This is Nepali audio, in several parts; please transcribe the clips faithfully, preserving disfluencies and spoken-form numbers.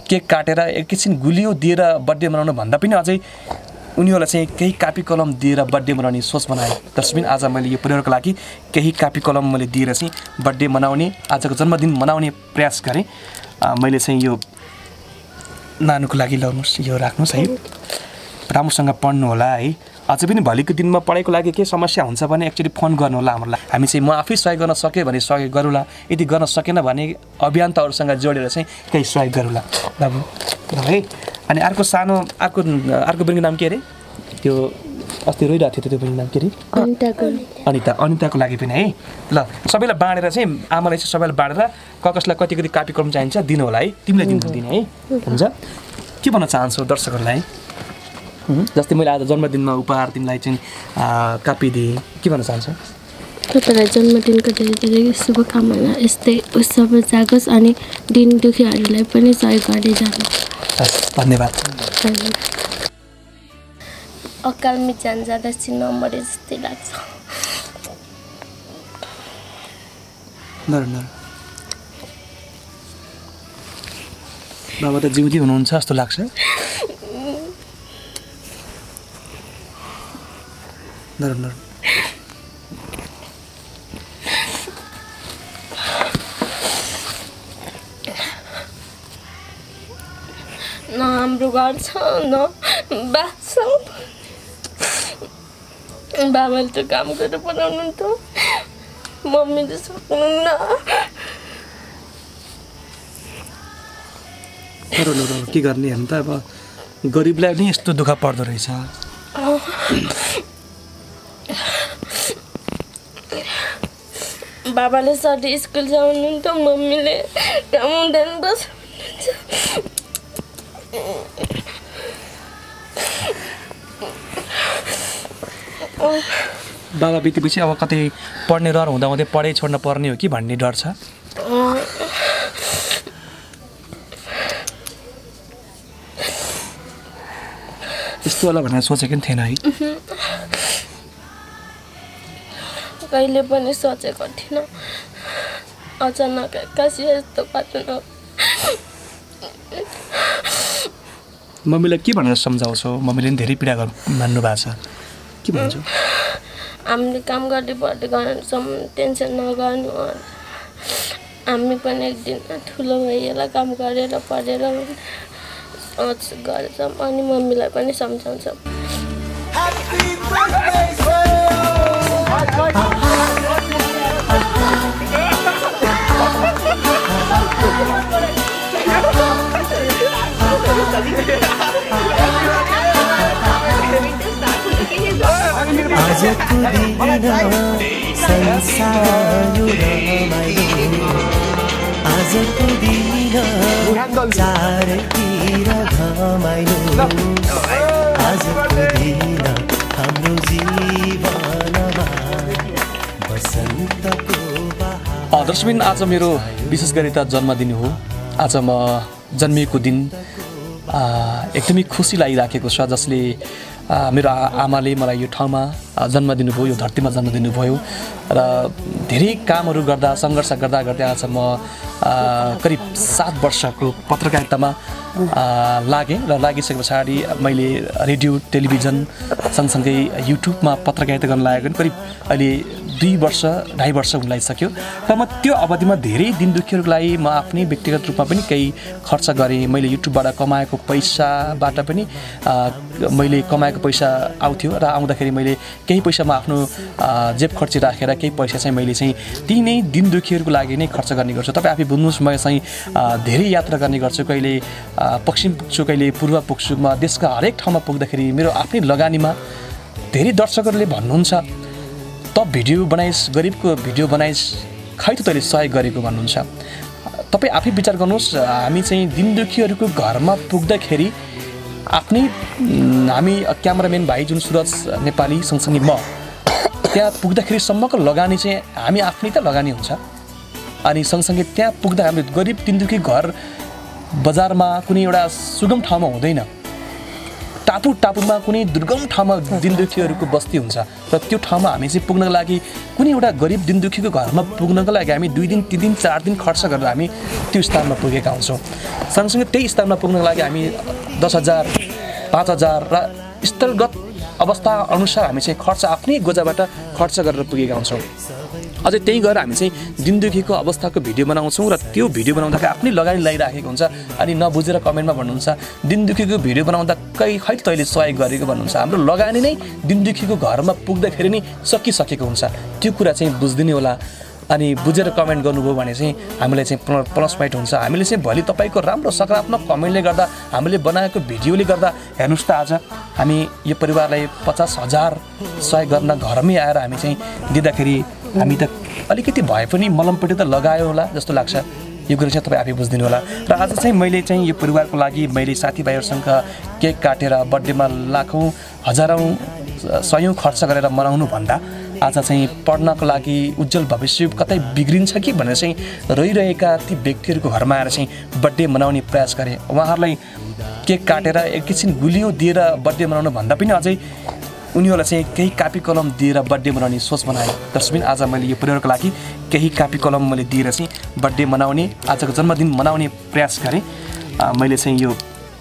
केक काटेर एकैछिन गुलियो दिएर बर्थडे मनाउनु भन्दा पनि अझै उनीहरूलाई चाहिँ केही कापी कलम दिएर बर्थडे मनाउने सोच बनाएँ। दर्शकबिन आज मैले यो परिवारको लागि केही कापी कलम मैले दिएर चाहिँ बर्थडे मनाउने आजको जन्मदिन मनाउने प्रयास गरेँ। मैले चाहिँ यो नानुको लागि ल्याउनुहोस्, यो राख्नुहोस् है, राम्रोसँग पढ्नु होला है। अझै पनि भोलिको दिनमा पढाइको लागि केही समस्या हुन्छ भने एक्चुअली फोन गर्नु होला हामीलाई, हामी चाहिँ म आफै सहयोग गर्न सकेँ भने सहयोग गरौँला, यदि गर्न सकेन भने अभियन्ताहरूसँग जोडेर चाहिँ केही सहयोग गरौँला बाबु है। अनि अर्को सानो अर्को अर्को बहिनीको नाम के अरे, त्यो अस्ति रोइरहेको थियो त्यो बहिनीको नाम के अरे, अनिता। अनिताको लागि पनि है ल, सबैलाई बाँडेर चाहिँ आमालाई चाहिँ सबैलाई बाँडेर ककसलाई कति कति कापी कलम चाहिन्छ दिनु होला है, तिमीलाई दिनु दिने है। हुन्छ, के भन्न चाहन्छौ दर्शकहरूलाई? जस्तै मैले आज जन्मदिनमा उपहार तिमीलाई चाहिँ कापी दिएँ, के भन्न चाहन्छौ? तपाईँलाई जन्मदिनको धेरै धेरै शुभकामना, यस्तै उत्सव जागोस् अनि दिन दुखीहरूलाई पनि सहयोग गर्दै जानुहोस्। धन्यवाद। अकालमी जान जाँदा चिन्न मरे जस्तै लाग्छ। बाबा त जिउँदै हुनुहुन्छ जस्तो लाग्छ। नर नर न हाम्रो घर छ न बास छ। बाबाले त काम गरेर बनाउनु त, मम्मीले सक्नुहुन्न। के गर्ने हेर्नु त, अब गरिबलाई पनि यस्तो दुःख पर्दो रहेछ। बाबाले सधैँ स्कुल जाउनुहुन्छ, मम्मीले काम हुँदैन बस्नुहुन्छ। बाबा बितेपछि अब कतै पढ्ने डर हुँदा हुँदै पढाइ छोड्न पर्ने हो कि भन्ने डर छ। यस्तो होला भनेर सोचेको पनि थिएन है? कहिले पनि सोचेको थिइनँ, अचानक एक्कासी यस्तो घटना। मम्मीलाई के भनेर सम्झाउँछौ? मम्मीले पनि धेरै पीडा मान्नु भएको छ, के भन्छौ? हामीले काम गर्दै पढ्दै गर्नुसम्म टेन्सन नगर्नु, हामी पनि एक दिन ठुलो भइएला काम गरेर पढेर गर्छौँ। अनि मम्मीलाई पनि सम्झाउँछौँ। आजको दिन संसार रमाइलो, आजको दिन चारैतिर घमाइलो, आजको दिन हाम्रो जीवनमा बसन्तको बहार। दर्शकबिन आज मेरो विशेष गरी त जन्मदिन हो। आज म जन्मिएको दिन एकदमै खुसी लागिराखेको छ, जसले मेरो आमाले मलाई यो ठाउँमा जन्म दिनुभयो, यो धरतीमा जन्म दिनुभयो र धेरै कामहरू गर्दा सङ्घर्ष गर्दा गर्दै आज म करिब सात वर्षको पत्रकारितामा लागेँ र लागिसके पछाडि मैले रेडियो टेलिभिजन सँगसँगै युट्युबमा पत्रकारिता गर्न लागेको करिब अहिले दुई वर्ष ढाई वर्ष हुन लागिसक्यो र म त्यो अवधिमा धेरै दिन दुखीहरूको लागि म आफ्नै व्यक्तिगत रूपमा पनि केही खर्च गरेँ। मैले युट्युबबाट कमाएको पैसाबाट पनि मैले कमाएको पैसा आउँथ्यो र आउँदाखेरि मैले केही पैसा म आफ्नो जेब खर्ची राखेर केही पैसा चाहिँ मैले चाहिँ ती नै दिन दुखीहरूको लागि नै खर्च गर्ने गर्छु। तपाईँ आफै बुझ्नुहोस्, म चाहिँ धेरै यात्रा गर्ने गर्छु, कहिले पश्चिम पुग्छु, कहिले पूर्व पुग्छु। म देशका हरेक ठाउँमा पुग्दाखेरि मेरो आफ्नै लगानीमा धेरै दर्शकहरूले भन्नुहुन्छ त भिडियो बनाइस्, गरिबको भिडियो बनाइस्, खै त तैँले सहयोग गरेको भन्नुहुन्छ। तपाईँ आफै विचार गर्नुहोस्, हामी चाहिँ दिन दुखीहरूको घरमा पुग्दाखेरि आफ्नै हामी क्यामेराम्यान भाइ जुन सुरज नेपाली सँगसँगै म त्यहाँ पुग्दाखेरिसम्मको लगानी चाहिँ हामी आफ्नै त लगानी हुन्छ। अनि सँगसँगै त्यहाँ पुग्दा हाम्रो गरिब दिन दुखी घर बजारमा कुनै एउटा सुगम ठाउँमा हुँदैन। टापु टापुमा कुनै दुर्गम ठाउँमा दिनदुखीहरूको बस्ती हुन्छ र त्यो ठाउँमा हामी चाहिँ पुग्नको लागि कुनै एउटा गरिब दिनदुखीको घरमा पुग्नको लागि हामी दुई दिन तिन दिन चार दिन खर्च गरेर हामी त्यो स्थानमा पुगेका हुन्छौँ। सँगसँगै त्यही स्थानमा पुग्नको लागि हामी दस हजार पाँच हजार र स्थलगत अवस्था अनुसार हामी चाहिँ खर्च आफ्नै गोजाबाट खर्च गरेर पुगेका हुन्छौँ। अझै त्यही गरेर हामी चाहिँ दिनदुखीको अवस्थाको भिडियो बनाउँछौँ र त्यो भिडियो बनाउँदाखेरि आफ्नै लगानी लगाइराखेको हुन्छ। अनि नबुझेर कमेन्टमा भन्नुहुन्छ दिनदुखीको भिडियो बनाउँदा कहीँ खै तैँले सहयोग गरेको भन्नुहुन्छ। हाम्रो लगानी नै दिनदुखीको घरमा पुग्दाखेरि नै सकिसकेको हुन्छ। त्यो कुरा चाहिँ बुझिदिनु होला। अनि बुझेर कमेन्ट गर्नुभयो भने चाहिँ हामीलाई चाहिँ प्लस पोइन्ट हुन्छ। हामीले चाहिँ भोलि तपाईँको राम्रो सकारात्मक कमेन्टले गर्दा हामीले बनाएको भिडियोले गर्दा हेर्नुहोस् त आज हामी यो परिवारलाई पचास हजार सहयोग गर्न घरमै आएर हामी चाहिँ दिँदाखेरि हामी त अलिकति भए पनि मलमपट्टि त लगायो होला जस्तो लाग्छ। यो कुरा चाहिँ तपाईँ आफै बुझिदिनु होला। र आज चाहिँ मैले चाहिँ यो परिवारको लागि मैले साथीभाइहरूसँग केक काटेर बर्थडेमा लाखौँ हजारौँ सयौँ खर्च गरेर मनाउनु भन्दा आज चाहिँ पढ्नको लागि उज्जवल भविष्य कतै बिग्रिन्छ कि भनेर चाहिँ रहिरहेका ती व्यक्तिहरूको घरमा आएर चाहिँ बर्थडे मनाउने प्रयास गरेँ। उहाँहरूलाई केक काटेर एकैछिन गुलियो दिएर बर्थडे मनाउनु भन्दा पनि अझै उनीहरूलाई चाहिँ केही कापी कलम दिएर बर्थडे मनाउने सोच बनाएँ। त्यसपछि आज मैले यो परिवारको लागि केही कापी कलम मैले दिएर चाहिँ बर्थडे मनाउने आजको जन्मदिन मनाउने प्रयास गरेँ। मैले चाहिँ यो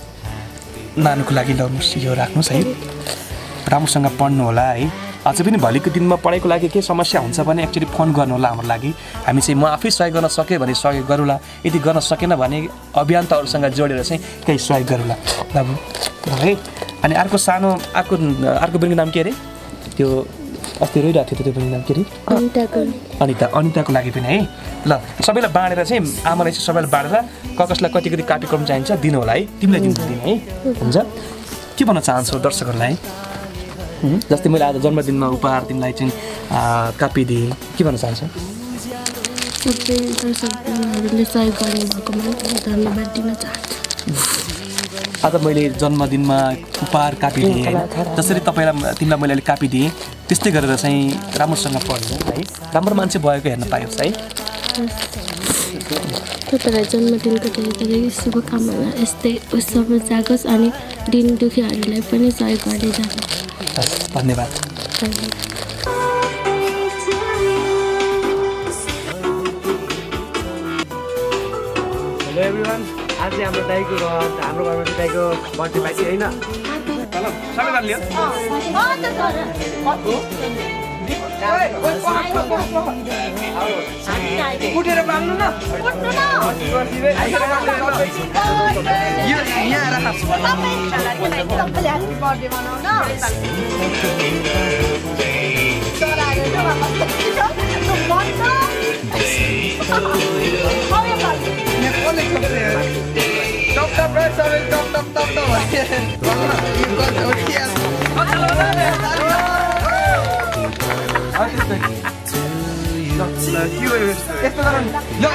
नानुको लागि लाउनुहोस् यो राख्नुहोस् है, राम्रोसँग पढ्नु होला है। अझै पनि भोलिको दिनमा पढाइको लागि के समस्या हुन्छ भने एक्चुअली फोन गर्नु होला हाम्रो लागि। हामी चाहिँ म आफै सहयोग गर्न सकेँ भने सहयोग गरौँला, यदि गर्न सकेन भने अभियन्ताहरूसँग जोडेर चाहिँ केही सहयोग गरौँला बाबु है। अनि अर्को सानो अर्को अर्को बहिनीको नाम के अरे त्यो अस्ति रोइरहेको थियो त्यो बहिनीको नाम के अरे अनिता। अनिताको लागि पनि है ल सबैलाई बाँडेर चाहिँ आमालाई चाहिँ सबैलाई बाँडेर कसलाई कति कति कापी कलम चाहिन्छ दिनु होला है, तिमीलाई दिनु दिने है हुन्छ। के भन्न चाहन्छौ दर्शकहरूलाई जस्तै मैले आज जन्मदिनमा उपहार तिमीलाई चाहिँ कापी दिएँ, के भन्न चाहन्छौ? सबै दर्शकहरूले सहयोग गर्नुभएकोमा धन्यवाद दिन चाहन्छु। आज मैले जन्मदिनमा उपहार कापी दिएँ होइन, जसरी तपाईँलाई तिमीलाई मैले अलिक कापी दिएँ त्यस्तै गरेर चाहिँ राम्रोसँग पढ्नु है, राम्रो मान्छे भएको हेर्न पाइयोस् है। तपाईँलाई जन्मदिनको धेरै धेरै शुभकामना यस्तै उत्सव जागोस् अनि दिन दुखीहरूलाई पनि सहयोग गर्दै जानुहोस्। धन्यवाद। हेलो एभ्रिवान, आज चाहिँ हाम्रो दाइको हाम्रो घरमा चाहिँ दाइको बर्थडे पार्टी होइन। सबैजना लियो उठेर बाल्नु न Stop, stop, right, sorry, stop, stop, stop, stop. You got the audience. No,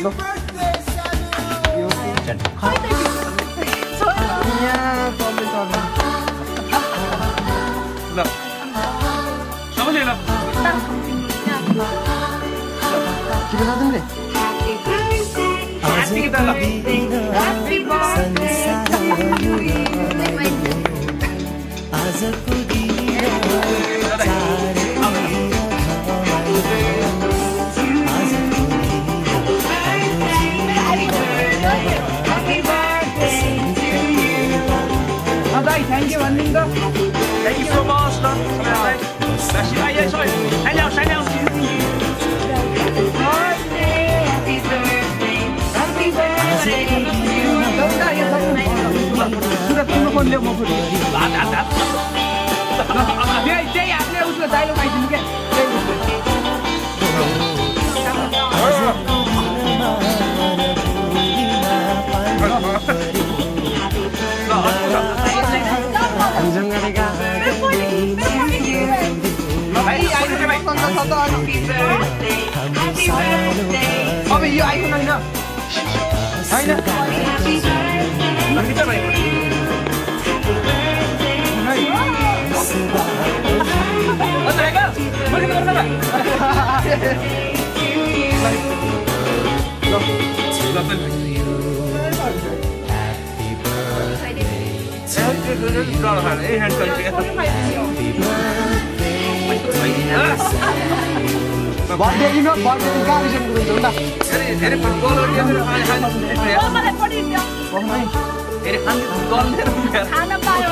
Thank you, Anlinda. Thank you so much. अब यो आइफोन होइन होइन बर्थडे दिन बर्थडे दिन कहाँ विषय गर्नुहुन्छ होला धेरै धेरै फुटबल गरेर खाने खाने ओ मलाई पढिदियो ओ भाइ धेरै खाने गल लिएर खाना पायो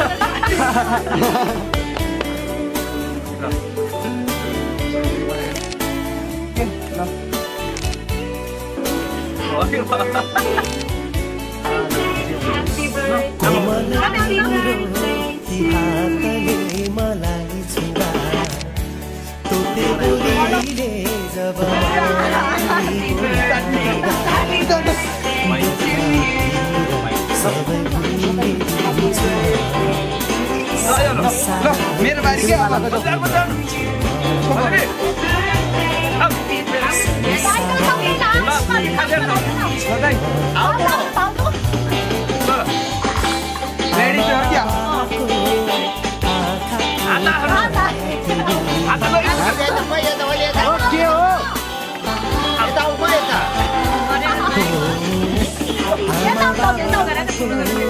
मेरो बारी के होला रेडी छ क्या आता आता के हो यता उमा यता